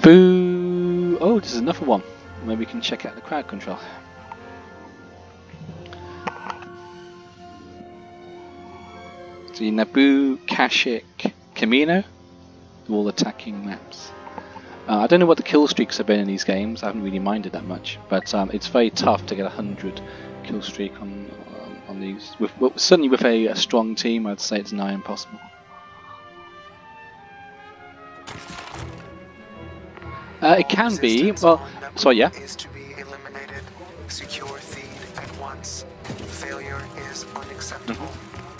Boo! Oh, there's another one. Maybe we can check out the crowd control. So Naboo, Kashyyyk, Kamino, they're all attacking maps. I don't know what the kill streaks have been in these games. I haven't really minded that much, but it's very tough to get 100 kill streak on these. Certainly with a strong team, I'd say it's nigh impossible. It can be. Well, sorry, yeah. Is to be eliminated. Secure feed at once. Failure is unacceptable.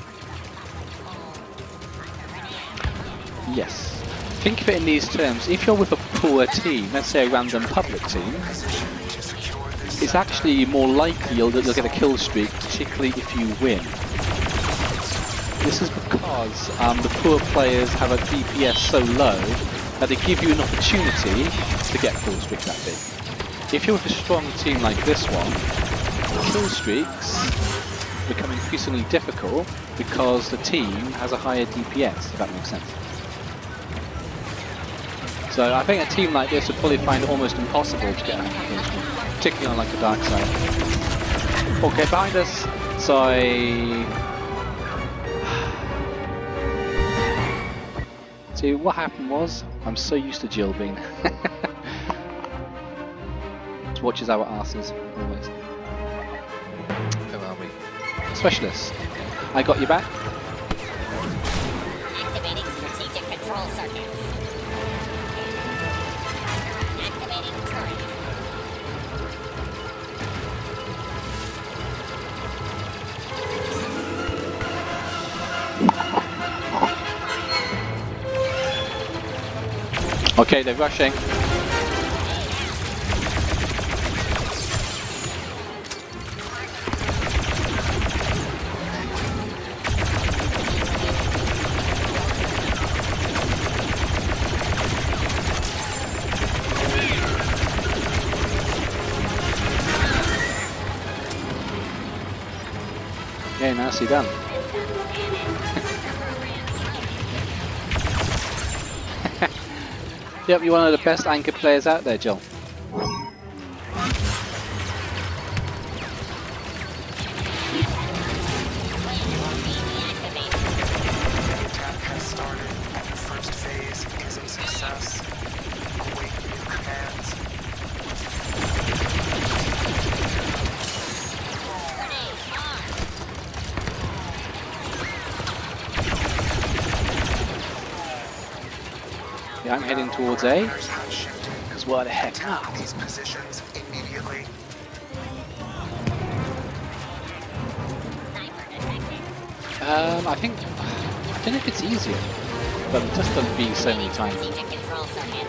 Yes. Think of it in these terms. If you're with a poor team, let's say a random public team, it's actually more likely you'll get a kill streak, particularly if you win. This is because the poor players have a DPS so low that they give you an opportunity to get kill streaks that big. If you're with a strong team like this one, kill streaks become increasingly difficult because the team has a higher DPS, if that makes sense. So I think a team like this would probably find it almost impossible to get a kill streak, particularly on like a dark side. Okay, behind us. So see, what happened was, I'm so used to Jill being just watches our asses, always. Where are we? Specialist. I got you back. Activating strategic control circuit. Activating turret. Okay, they're rushing. Okay, nicely done. Yep, you're one of the best anchor players out there, Jill. Attack has started. First phase is a success. Await new commands. Yeah, I'm heading towards A. Because what the heck not? These positions immediately. I don't know if it's easier, but it just doesn't be so many times. Strategic control circuit.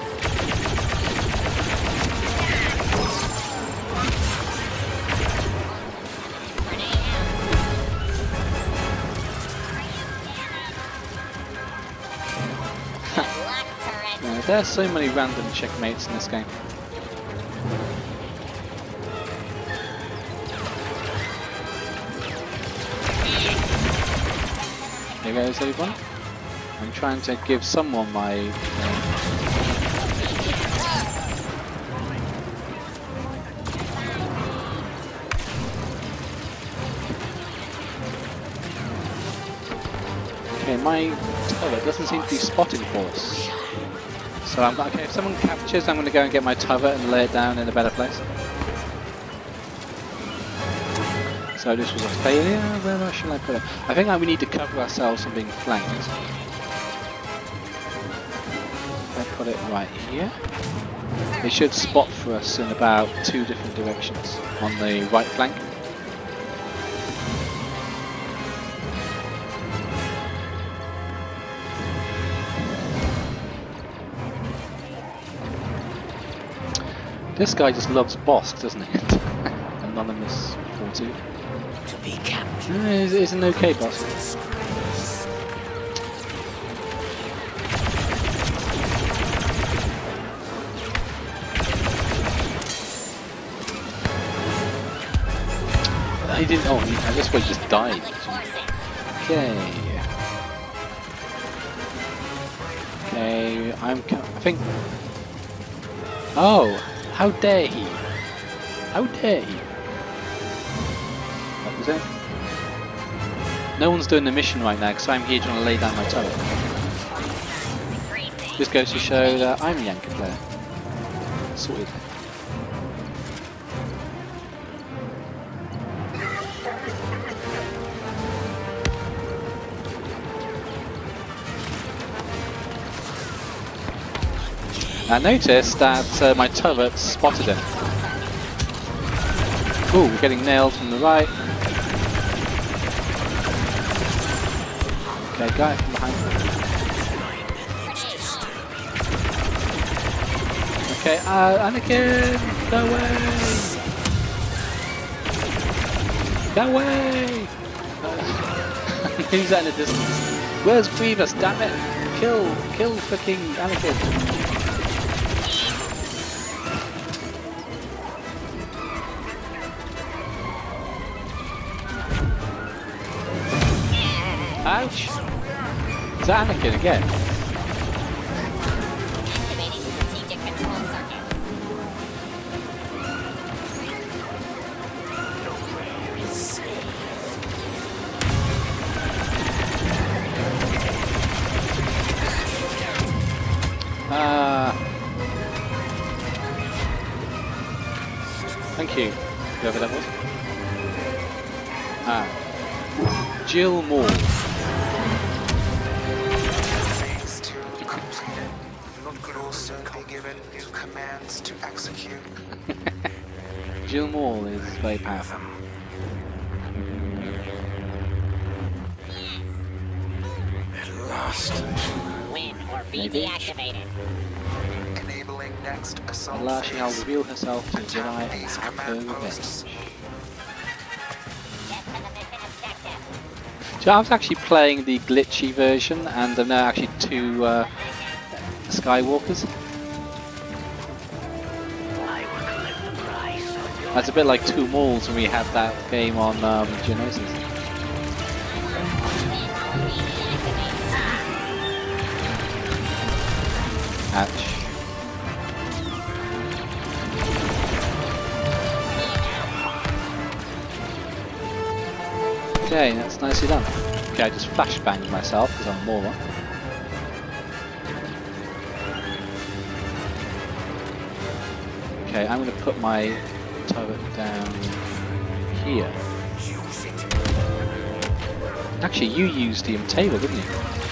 There are so many random checkmates in this game. Here goes everyone. I'm trying to give someone my... Okay, my turret doesn't seem to be spotting for us. So okay, if someone captures, I'm going to go and get my turret and lay it down in a better place. So this was a failure. Where shall I put it? I think we need to cover ourselves from being flanked. If I put it right here, they should spot for us in about 2 different directions on the right flank. This guy just loves Bosk, doesn't he? Anonymous 42. To be captured. He's an okay boss. He didn't. Oh, I guess he just died. Okay. Okay, I think Oh, how dare he? How dare he? That was it. No one's doing the mission right now because I'm here trying to lay down my turret. This goes to show that I'm a Yankee player. Sorted. I noticed that my turret spotted him. Ooh, we're getting nailed from the right. Okay, guy from behind. Okay, Anakin, go away! Go away! Who's that in the distance? Where's Grievous? Damn it! Kill freaking Anakin! Ouch! Is that Anakin again? Activating strategic control circuit. Thank you, whoever that was. Jill Moore. Phase 2 completed. You will soon be given new commands to execute. Jill Moore is very powerful. Win or be Maybe. deactivated. Enabling next assault At last she will phase. reveal herself to Jedi Attack and these have her command revenge. posts. Get to the mission objective. So I was actually playing the glitchy version, and there are actually two Skywalkers. That's a bit like Two Malls when we had that game on Geonosis. Ouch. Okay, that's nicely done. Okay, I just flashbanged myself because I'm a moron. Okay, I'm going to put my turret down here. Actually, you used the Imtava, didn't you?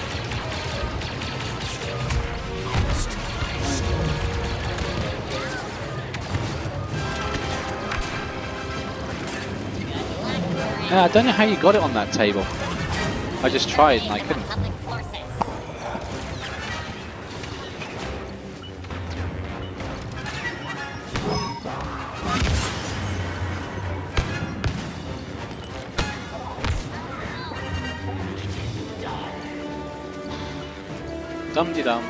Yeah, I don't know how you got it on that table. I just tried and I couldn't. Public forces. Dum-de-dum.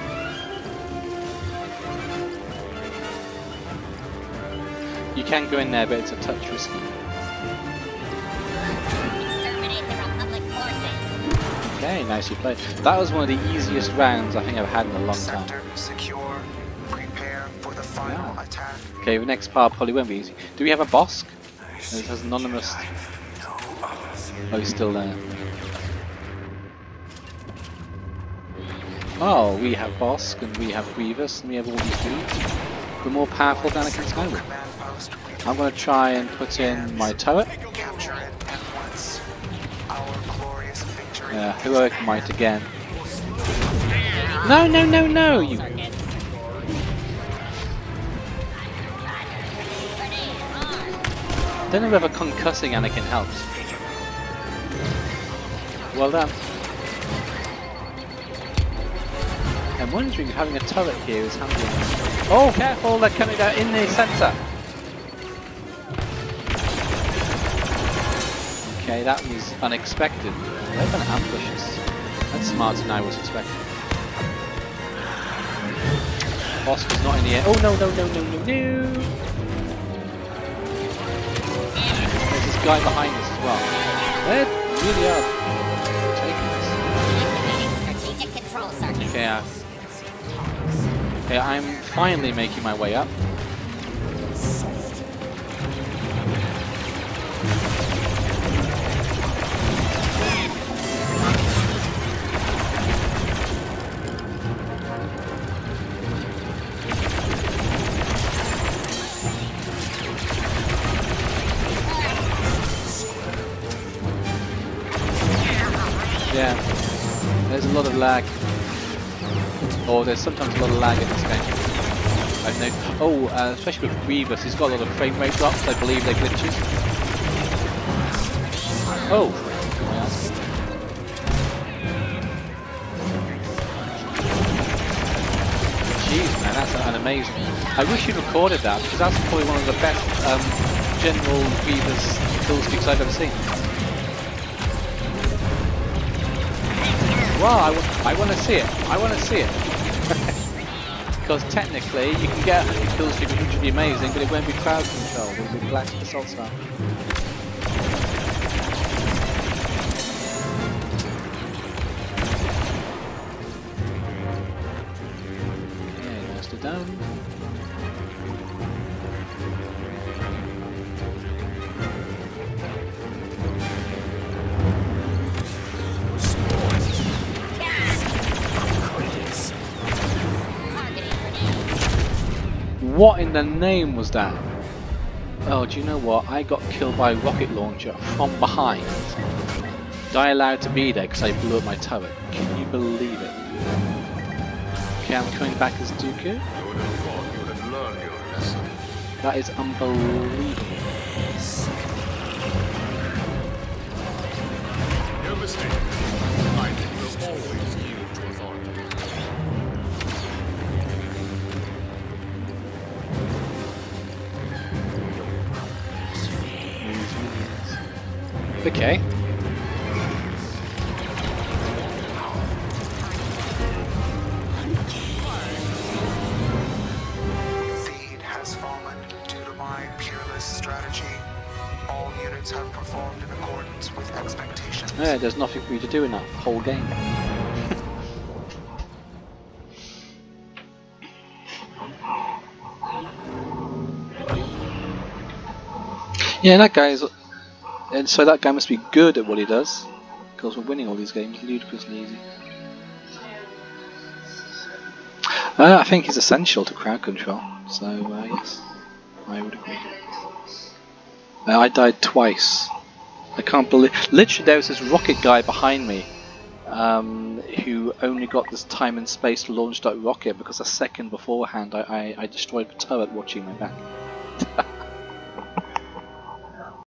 You can go in there, but it's a touch risky. Exterminate the Republic forces. Okay, nicely played. That was one of the easiest rounds I think I've had in a long time. Sector secure. Prepare for the final Yeah. attack. Okay, the next part probably won't be easy. Do we have a Bosk? It has anonymous. Oh, he's still there. Oh, we have Bosk and we have Grievous and we have all these dudes. We're more powerful than Anakin Skywalker. Command post. I'm going to try and put in my turret. Capture it at once. Our glorious victory. Heroic Might again. No, no, no, no! You. Circuit. Don't know whether concussing Anakin helps. Well done. I'm wondering if having a turret here is handy. Oh, careful! They're coming out in the centre. Okay, that was unexpected. They're going to ambush us. That's smarter than I was expecting. Bosk is not in the air. Oh no, no, no, no, no, no! There's this guy behind us as well. They really are taking us. Activating strategic control circuit. Okay, Okay, I'm finally making my way up. Yeah, there's a lot of lag. Or there's sometimes a lot of lag in this game. I've noticed. Oh, especially with Grievous, he's got a lot of frame rate drops. I believe they're glitches. Oh. Jeez, man, that's an amazing. I wish you'd recorded that because that's probably one of the best general Grievous kill streaks I've ever seen. Wow, I want to see it. I want to see it. Because technically, you can get a kill streak which would be amazing, but it won't be crowd control. It will be Black Assault style. Okay, nicely done. What in the name was that? Oh, do you know what? I got killed by a rocket launcher from behind. Die allowed to be there because I blew up my turret. Can you believe it? Okay, I'm coming back as Dooku. That is unbelievable. No mistake. I will always yield to authority. Okay. Feed has fallen due to my peerless strategy. All units have performed in accordance with expectations. Yeah, there's nothing for you to do in that whole game. Yeah, that guy's... And so that guy must be good at what he does, because we're winning all these games ludicrously easy. I think he's essential to crowd control, so yes, I would agree. I died twice. I can't believe... Literally there was this rocket guy behind me, who only got this time and space to launch that rocket because a second beforehand I destroyed the turret watching my back.